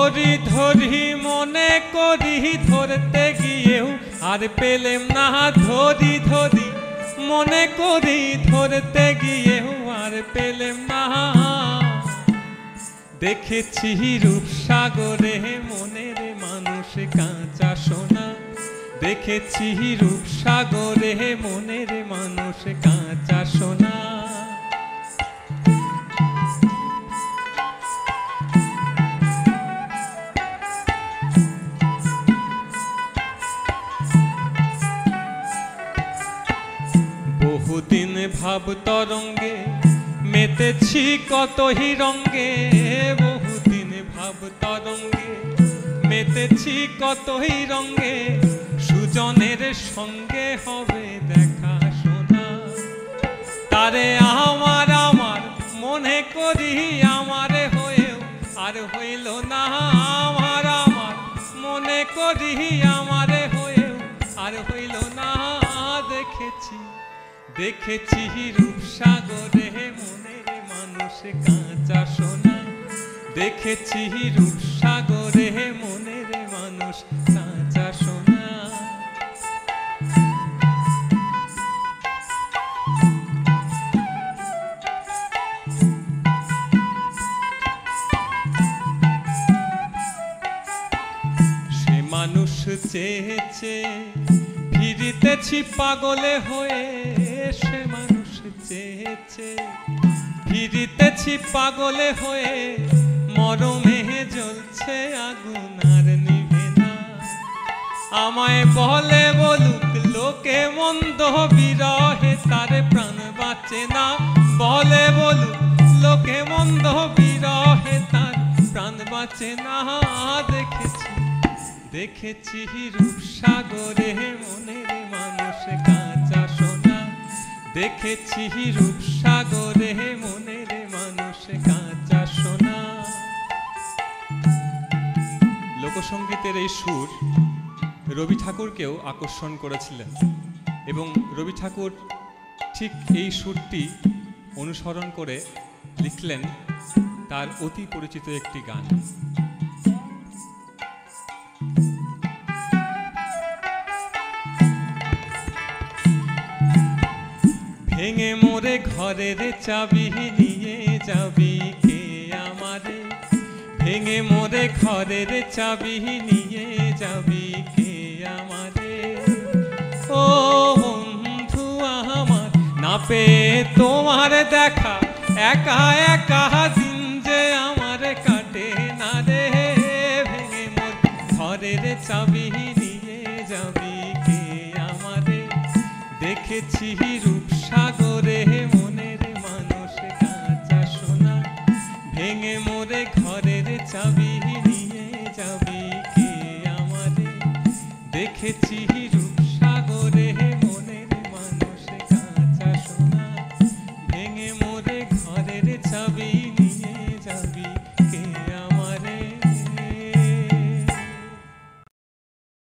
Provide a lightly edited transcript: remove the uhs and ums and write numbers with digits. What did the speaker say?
ধরি ধরি মনে করি ধরতে গিয়েও আর পেলেম না, ধরি ধরি মনে করি ধরতে গিয়েও আর পেলেম না। দেখেছি রূপসাগরে মনের মানুষ কাঁচা সোনা, দেখেছি রূপসাগরে মনের মানুষ কাঁচা সোনা। বহুদিন ভাব তরঙ্গে মেতেছি কতই রঙ্গে, বহুদিন ভাব তরঙ্গে মেতেছি কতই রঙ্গে, সুজনের সঙ্গে হবে দেখা শোনা। তারে আমার আমার মনে করি আমারে হয়েও আর হইল না, আমার আমার মনে করি আমারে হয়েও আর হইল না। দেখেছি দেখেছি রূপসাগরে মনের মানুষ কাঁচা সোনা, দেখেছি রূপসাগরে মনের মানুষ কাঁচা সোনা। সে মানুষ চেয়েছে ফিরিতেছি পাগলে হয়ে, সে মানুষ চেয়েছে ফিরিতেছি পাগলে হয়ে, মরমে জ্বলছে আগুন আর নিভে না। আমায় বলে বলুক লোকে মন্দ বিরহে তার প্রাণ বাঁচে না, বলে বলুক লোকে মন্দ বিরহে তার প্রাণ বাঁচে না। দেখেছি দেখেছি রূপসাগরে মনের মানুষ কাঁচা সোনা, দেখেছি রূপসাগরে মনের মানুষ কাঁচা সোনা। লোকসঙ্গীতের এই সুর রবি ঠাকুরকেও আকর্ষণ করেছিলেন এবং রবি ঠাকুর ঠিক এই সুরটি অনুসরণ করে লিখলেন তার অতি পরিচিত একটি গান। ভেঙে মোরে ঘরের চাবি নিয়ে যাবি কে আমারে, ভেঙে মোরে ঘরের চাবি নিয়ে যাবি কে আমারে। ও বন্ধু আমার না পেয়ে তোমার দেখা, একা একা দিন যে আমার কাটে না রে। ভেঙে মোর ঘরের চাবি নিয়ে যাবি কে আমারে, দেখেছি রূপসাগরে মনের মানুষ কাঁচা সোনা, ভেঙে মোরে ঘরের চাবি নিয়ে যাবি কে আমারে, দেখেছি